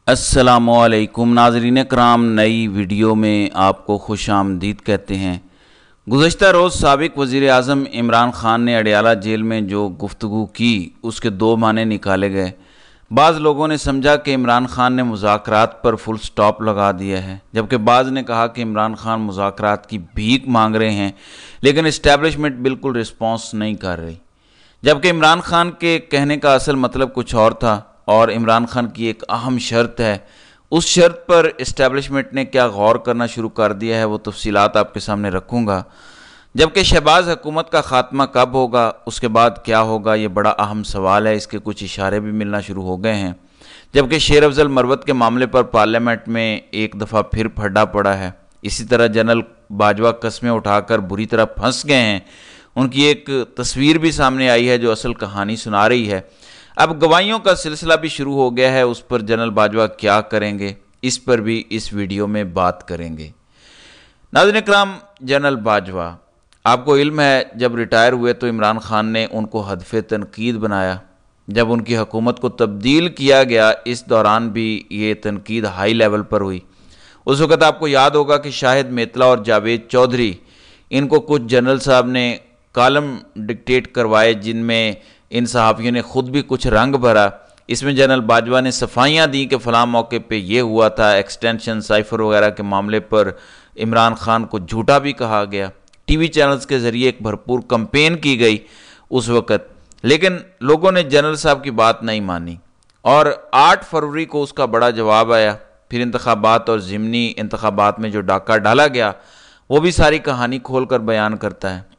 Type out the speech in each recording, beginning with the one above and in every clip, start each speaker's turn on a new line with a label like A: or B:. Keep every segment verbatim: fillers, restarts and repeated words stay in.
A: السلام علیکم ناظرین کرام، نئی ویڈیو میں آپ کو خوش آمدید کہتے ہیں۔ گزشتہ روز سابق وزیر اعظم عمران خان نے اڈیالہ جیل میں جو گفتگو کی اس کے دو معنی نکالے گئے۔ بعض لوگوں نے سمجھا کہ عمران خان نے مذاکرات پر فل سٹاپ لگا دیا ہے، جبکہ بعض نے کہا کہ عمران خان مذاکرات کی بھیک مانگ رہے ہیں لیکن اسٹیبلشمنٹ بالکل رسپانس نہیں کر رہی، جبکہ عمران خان کے کہنے کا اصل مطلب کچھ اور تھا اور عمران خان کی ایک اہم شرط ہے۔ اس شرط پر اسٹیبلشمنٹ نے کیا غور کرنا شروع کر دیا ہے وہ تفصیلات آپ کے سامنے رکھوں گا، جبکہ شہباز حکومت کا خاتمہ کب ہوگا، اس کے بعد کیا ہوگا، یہ بڑا اہم سوال ہے۔ اس کے کچھ اشارے بھی ملنا شروع ہو گئے ہیں، جبکہ شیر افضل مروت کے معاملے پر پارلیمنٹ میں ایک دفعہ پھر پھڈا پڑا ہے۔ اسی طرح جنرل باجوہ قسمیں اٹھا کر بری طرح پھنس گئے ہیں۔ ان کی ایک تصویر بھی سامنے آئی ہے جو اصل کہانی سنا رہی ہے۔ اب گواہیوں کا سلسلہ بھی شروع ہو گیا ہے، اس پر جنرل باجوہ کیا کریں گے، اس پر بھی اس ویڈیو میں بات کریں گے۔ ناظرین اکرام، جنرل باجوہ، آپ کو علم ہے جب ریٹائر ہوئے تو عمران خان نے ان کو ہدف تنقید بنایا۔ جب ان کی حکومت کو تبدیل کیا گیا اس دوران بھی یہ تنقید ہائی لیول پر ہوئی۔ اس وقت آپ کو یاد ہوگا کہ شاہد میتلا اور جاوید چودھری، ان کو کچھ جنرل صاحب نے کالم ڈکٹیٹ کروائے جن میں ان صحافیوں نے خود بھی کچھ رنگ بھرا۔ اس میں جنرل باجوہ نے صفائیاں دیں کہ فلاں موقع پہ یہ ہوا تھا، ایکسٹینشن سائفر وغیرہ کے معاملے پر عمران خان کو جھوٹا بھی کہا گیا۔ ٹی وی چینلز کے ذریعے ایک بھرپور کمپین کی گئی اس وقت، لیکن لوگوں نے جنرل صاحب کی بات نہیں مانی اور آٹھ فروری کو اس کا بڑا جواب آیا۔ پھر انتخابات اور ضمنی انتخابات میں جو ڈاکہ ڈالا گیا وہ بھی ساری کہانی کھول کر بیان کرتا ہے۔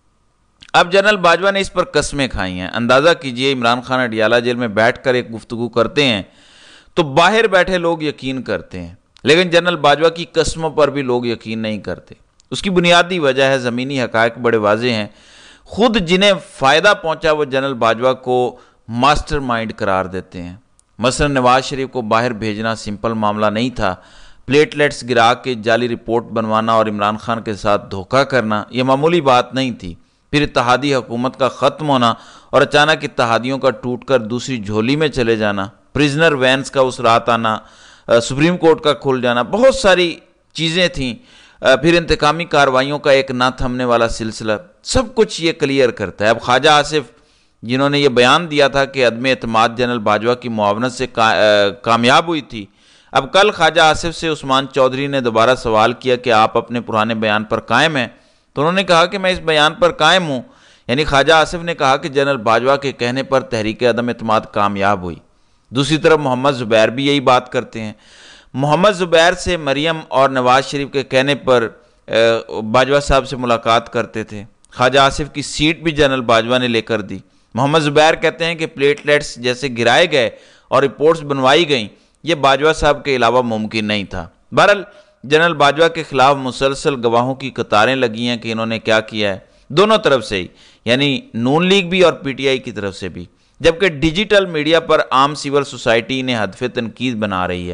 A: اب جنرل باجوہ نے اس پر قسمیں کھائی ہیں۔ اندازہ کیجئے عمران خان اڈیالہ جیل میں بیٹھ کر ایک گفتگو کرتے ہیں تو باہر بیٹھے لوگ یقین کرتے ہیں، لیکن جنرل باجوہ کی قسموں پر بھی لوگ یقین نہیں کرتے۔ اس کی بنیادی وجہ ہے زمینی حقائق بڑے واضح ہیں۔ خود جنہیں فائدہ پہنچا وہ جنرل باجوہ کو ماسٹر مائنڈ قرار دیتے ہیں۔ مثلا نواز شریف کو باہر بھیجنا سمپل معاملہ نہیں تھا۔ پلیٹلیٹس گرا کے جعلی رپورٹ بنوانا اور عمران خان کے ساتھ دھوکہ کرنا یہ معمولی بات نہیں تھی۔ پھر اتحادی حکومت کا ختم ہونا اور اچانک اتحادیوں کا ٹوٹ کر دوسری جھولی میں چلے جانا، پریزنر وینس کا اس رات آنا، سپریم کورٹ کا کھل جانا، بہت ساری چیزیں تھیں۔ پھر انتقامی کارروائیوں کا ایک نہ تھمنے والا سلسلہ، سب کچھ یہ کلیئر کرتا ہے۔ اب خواجہ آصف جنہوں نے یہ بیان دیا تھا کہ عدم اعتماد جنرل باجوہ کی معاونت سے کامیاب ہوئی تھی، اب کل خواجہ آصف سے عثمان چودھری نے دوبارہ سوال کیا کہ آپ اپنے پرانے بیان پر قائم ہیں، تو انہوں نے کہا کہ میں اس بیان پر قائم ہوں۔ یعنی خواجہ آصف نے کہا کہ جنرل باجوہ کے کہنے پر تحریک عدم اعتماد کامیاب ہوئی۔ دوسری طرف محمد زبیر بھی یہی بات کرتے ہیں۔ محمد زبیر سے مریم اور نواز شریف کے کہنے پر باجوہ صاحب سے ملاقات کرتے تھے۔ خواجہ آصف کی سیٹ بھی جنرل باجوہ نے لے کر دی۔ محمد زبیر کہتے ہیں کہ پلیٹلیٹس جیسے گرائے گئے اور رپورٹس بنوائی گئیں، یہ باجوہ صاحب کے علاوہ ممکن نہیں تھا۔ بہرحال جنرل باجوہ کے خلاف مسلسل گواہوں کی قطاریں لگی ہیں کہ انہوں نے کیا کیا ہے، دونوں طرف سے ہی، یعنی نون لیگ بھی اور پی ٹی آئی کی طرف سے بھی، جبکہ ڈیجیٹل میڈیا پر عام سول سوسائٹی انہیں ہدف تنقید بنا رہی ہے۔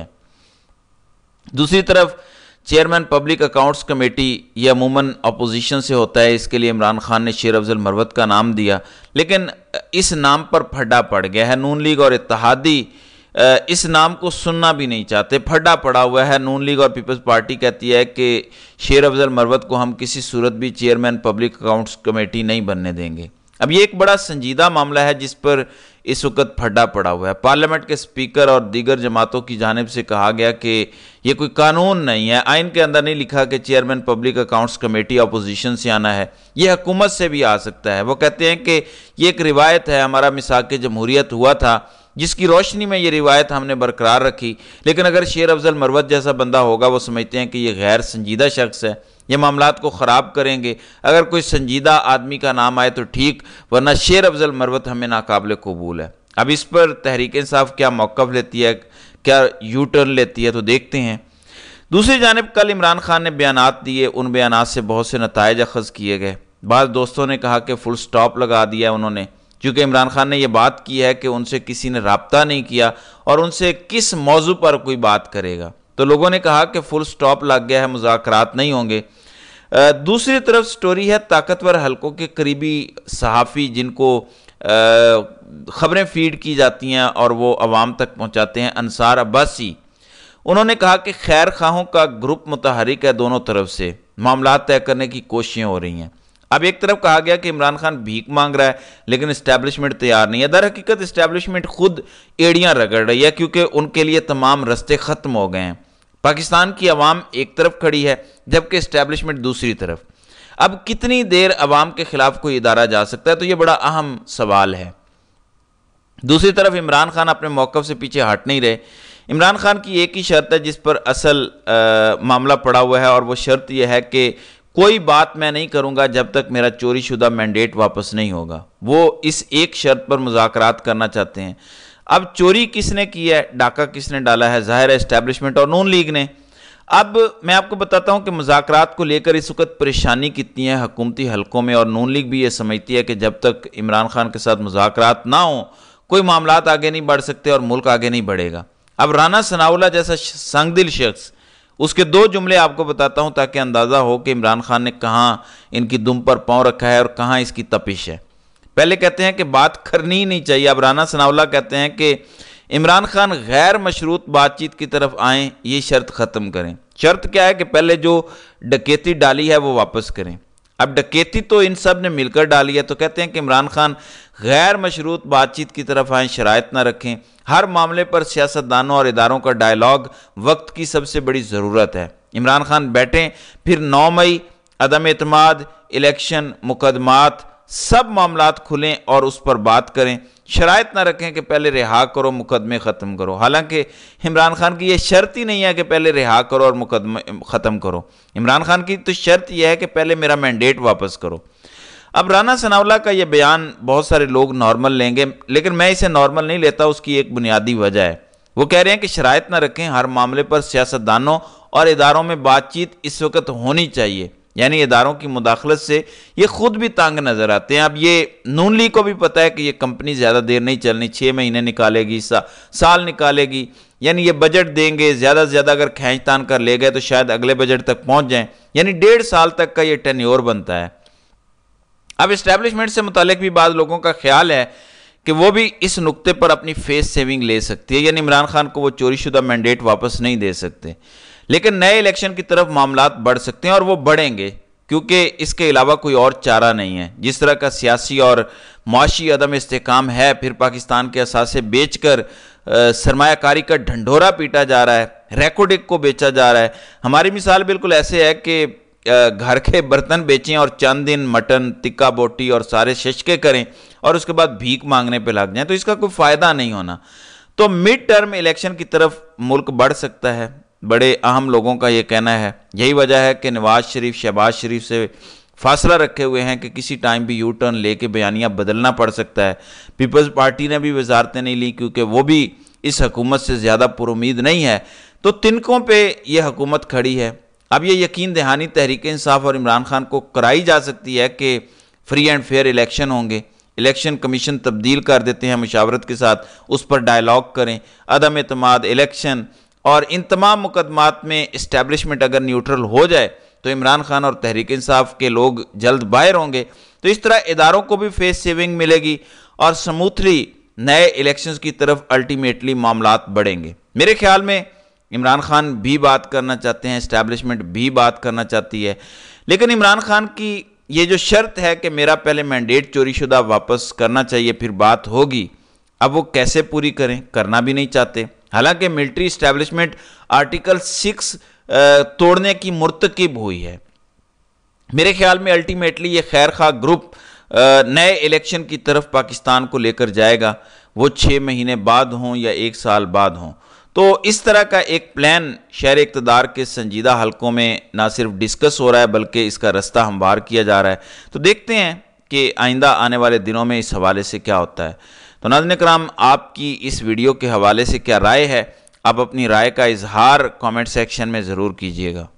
A: دوسری طرف چیئرمین پبلک اکاؤنٹس کمیٹی یہ عموماً اپوزیشن سے ہوتا ہے، اس کے لیے عمران خان نے شیر افضل مروت کا نام دیا، لیکن اس نام پر پھڈا پڑ گیا ہے۔ نون لیگ اور اتحادی اس نام کو سننا بھی نہیں چاہتے، پھڈا پڑا ہوا ہے۔ نون لیگ اور پیپلز پارٹی کہتی ہے کہ شیر افضل مروت کو ہم کسی صورت بھی چیئرمین پبلک اکاؤنٹس کمیٹی نہیں بننے دیں گے۔ اب یہ ایک بڑا سنجیدہ معاملہ ہے جس پر اس وقت پھڈا پڑا ہوا ہے۔ پارلیمنٹ کے سپیکر اور دیگر جماعتوں کی جانب سے کہا گیا کہ یہ کوئی قانون نہیں ہے، آئین کے اندر نہیں لکھا کہ chairman public accounts committee opposition سے آنا ہے، یہ حکومت سے بھی آ سکتا ہے۔ وہ کہتے ہیں کہ یہ ایک روایت ہے، ہمارا میثاق جمہوریت ہوا تھا جس کی روشنی میں یہ روایت ہم نے برقرار رکھی، لیکن اگر شیر افضل مروت جیسا بندہ ہوگا وہ سمجھتے ہیں کہ یہ غیر سنجیدہ شخص ہے، یہ معاملات کو خراب کریں گے۔ اگر کوئی سنجیدہ آدمی کا نام آئے تو ٹھیک، ورنہ شیر افضل مروت ہمیں ناقابل قبول ہے۔ اب اس پر تحریک انصاف کیا موقف لیتی ہے، کیا یو ٹرن لیتی ہے، تو دیکھتے ہیں۔ دوسری جانب کل عمران خان نے بیانات دیے، ان بیانات سے بہت سے نتائج اخذ کیے گئے۔ بعض دوستوں نے کہا کہ فل سٹاپ لگا دیا انہوں نے، چونکہ عمران خان نے یہ بات کی ہے کہ ان سے کسی نے رابطہ نہیں کیا اور ان سے کس موضوع پر کوئی بات کرے گا، تو لوگوں نے کہا کہ فل سٹاپ لگ گیا ہے، مذاکرات نہیں ہوں گے۔ دوسری طرف سٹوری ہے طاقتور حلقوں کے قریبی صحافی جن کو خبریں فیڈ کی جاتی ہیں اور وہ عوام تک پہنچاتے ہیں، انصار عباسی، انہوں نے کہا کہ خیر خواہوں کا گروپ متحرک ہے، دونوں طرف سے معاملات طے کرنے کی کوششیں ہو رہی ہیں۔ اب ایک طرف کہا گیا کہ عمران خان بھیک مانگ رہا ہے لیکن اسٹیبلشمنٹ تیار نہیں ہے۔ در حقیقت اسٹیبلشمنٹ خود ایڑیاں رگڑ رہی ہے کیونکہ ان کے لیے تمام رستے ختم ہو گئے ہیں۔ پاکستان کی عوام ایک طرف کھڑی ہے جبکہ اسٹیبلشمنٹ دوسری طرف۔ اب کتنی دیر عوام کے خلاف کوئی ادارہ جا سکتا ہے؟ تو یہ بڑا اہم سوال ہے۔ دوسری طرف عمران خان اپنے موقف سے پیچھے ہٹ نہیں رہے۔ عمران خان کی ایک ہی شرط ہے جس پر اصل معاملہ پڑا ہوا ہے، اور وہ شرط یہ ہے کہ کوئی بات میں نہیں کروں گا جب تک میرا چوری شدہ مینڈیٹ واپس نہیں ہوگا۔ وہ اس ایک شرط پر مذاکرات کرنا چاہتے ہیں۔ اب چوری کس نے کی ہے، ڈاکہ کس نے ڈالا ہے؟ ظاہر ہے اسٹیبلشمنٹ اور نون لیگ نے۔ اب میں آپ کو بتاتا ہوں کہ مذاکرات کو لے کر اس وقت پریشانی کتنی ہے حکومتی حلقوں میں، اور نون لیگ بھی یہ سمجھتی ہے کہ جب تک عمران خان کے ساتھ مذاکرات نہ ہوں کوئی معاملات آگے نہیں بڑھ سکتے اور ملک آگے نہیں بڑھے گا۔ اب رانا ثناءاللہ جیسا سنگ دل شخص، اس کے دو جملے آپ کو بتاتا ہوں تاکہ اندازہ ہو کہ عمران خان نے کہاں ان کی دم پر پاؤں رکھا ہے اور کہاں اس کی تپش ہے۔ پہلے کہتے ہیں کہ بات کرنی ہی نہیں چاہیے، اب رانا ثناءاللہ کہتے ہیں کہ عمران خان غیر مشروط بات چیت کی طرف آئیں، یہ شرط ختم کریں۔ شرط کیا ہے کہ پہلے جو ڈکیتی ڈالی ہے وہ واپس کریں۔ اب ڈکیتی تو ان سب نے مل کر ڈالی ہے، تو کہتے ہیں کہ عمران خان غیر مشروط بات چیت کی طرف آئیں، شرائط نہ رکھیں۔ ہر معاملے پر سیاستدانوں اور اداروں کا ڈائیلاگ وقت کی سب سے بڑی ضرورت ہے۔ عمران خان بیٹھیں، پھر نو مئی عدم اعتماد، الیکشن، مقدمات، سب معاملات کھلیں اور اس پر بات کریں۔ شرائط نہ رکھیں کہ پہلے رہا کرو مقدمے ختم کرو، حالانکہ عمران خان کی یہ شرط ہی نہیں ہے کہ پہلے رہا کرو اور مقدمے ختم کرو۔ عمران خان کی تو شرط یہ ہے کہ پہلے میرا مینڈیٹ واپس کرو۔ اب رانا ثناءاللہ کا یہ بیان بہت سارے لوگ نارمل لیں گے، لیکن میں اسے نارمل نہیں لیتا، اس کی ایک بنیادی وجہ ہے۔ وہ کہہ رہے ہیں کہ شرائط نہ رکھیں، ہر معاملے پر سیاستدانوں اور اداروں میں بات چیت اس وقت ہونی چاہیے، یعنی اداروں کی مداخلت سے یہ خود بھی تنگ نظر آتے ہیں۔ اب یہ نون لیگ کو بھی پتہ ہے کہ یہ کمپنی زیادہ دیر نہیں چلنی، چھ مہینے نکالے گی، سال نکالے گی، یعنی یہ بجٹ دیں گے، زیادہ سے زیادہ اگر کھینچ تان کر لے گئے تو شاید اگلے بجٹ تک پہنچ جائیں، یعنی ڈیڑھ سال تک کا یہ ٹینیور بنتا ہے۔ اب اسٹیبلشمنٹ سے متعلق بھی بعض لوگوں کا خیال ہے کہ وہ بھی اس نقطے پر اپنی فیس سیونگ لے سکتی ہے، یعنی عمران خان کو وہ چوری شدہ مینڈیٹ واپس نہیں دے سکتے، لیکن نئے الیکشن کی طرف معاملات بڑھ سکتے ہیں، اور وہ بڑھیں گے کیونکہ اس کے علاوہ کوئی اور چارہ نہیں ہے۔ جس طرح کا سیاسی اور معاشی عدم استحکام ہے، پھر پاکستان کے اثاثے بیچ کر سرمایہ کاری کا ڈھنڈورا پیٹا جا رہا ہے، ریکوڈک کو بیچا جا رہا ہے۔ ہماری مثال بالکل ایسے ہے کہ گھر کے برتن بیچیں اور چند دن مٹن، تکا بوٹی اور سارے ششکے کریں اور اس کے بعد بھیک مانگنے پہ لگ جائیں، تو اس کا کوئی فائدہ نہیں ہونا۔ تو مڈ ٹرم الیکشن کی طرف ملک بڑھ سکتا ہے، بڑے اہم لوگوں کا یہ کہنا ہے۔ یہی وجہ ہے کہ نواز شریف شہباز شریف سے فاصلہ رکھے ہوئے ہیں کہ کسی ٹائم بھی یو ٹرن لے کے بیانیہ بدلنا پڑ سکتا ہے۔ پیپلز پارٹی نے بھی وزارتیں نہیں لی کیونکہ وہ بھی اس حکومت سے زیادہ پر امید نہیں ہے، تو تنکوں پہ یہ حکومت کھڑی ہے۔ اب یہ یقین دہانی تحریک انصاف اور عمران خان کو کرائی جا سکتی ہے کہ فری اینڈ فیئر الیکشن ہوں گے، الیکشن کمیشن تبدیل کر دیتے ہیں مشاورت کے ساتھ، اس پر ڈائیلاگ کریں، عدم اعتماد، الیکشن اور ان تمام مقدمات میں اسٹیبلشمنٹ اگر نیوٹرل ہو جائے تو عمران خان اور تحریک انصاف کے لوگ جلد باہر ہوں گے، تو اس طرح اداروں کو بھی فیس سیونگ ملے گی اور سموتھلی نئے الیکشنز کی طرف الٹیمیٹلی معاملات بڑھیں گے۔ میرے خیال میں عمران خان بھی بات کرنا چاہتے ہیں، اسٹیبلشمنٹ بھی بات کرنا چاہتی ہے، لیکن عمران خان کی یہ جو شرط ہے کہ میرا پہلے مینڈیٹ چوری شدہ واپس کرنا چاہیے پھر بات ہوگی، اب وہ کیسے پوری کریں؟ کرنا بھی نہیں چاہتے، حالانکہ ملٹری اسٹیبلشمنٹ آرٹیکل سکس توڑنے کی مرتکب ہوئی ہے۔ میرے خیال میں الٹیمیٹلی یہ خیر خواہ گروپ نئے الیکشن کی طرف پاکستان کو لے کر جائے گا، وہ چھ مہینے بعد ہوں یا ایک سال بعد ہوں۔ تو اس طرح کا ایک پلان شہر اقتدار کے سنجیدہ حلقوں میں نہ صرف ڈسکس ہو رہا ہے بلکہ اس کا رستہ ہموار کیا جا رہا ہے۔ تو دیکھتے ہیں کہ آئندہ آنے والے دنوں میں اس حوالے سے کیا ہوتا ہے۔ تو ناظرین کرام، آپ کی اس ویڈیو کے حوالے سے کیا رائے ہے؟ آپ اپنی رائے کا اظہار کامنٹ سیکشن میں ضرور کیجیے گا۔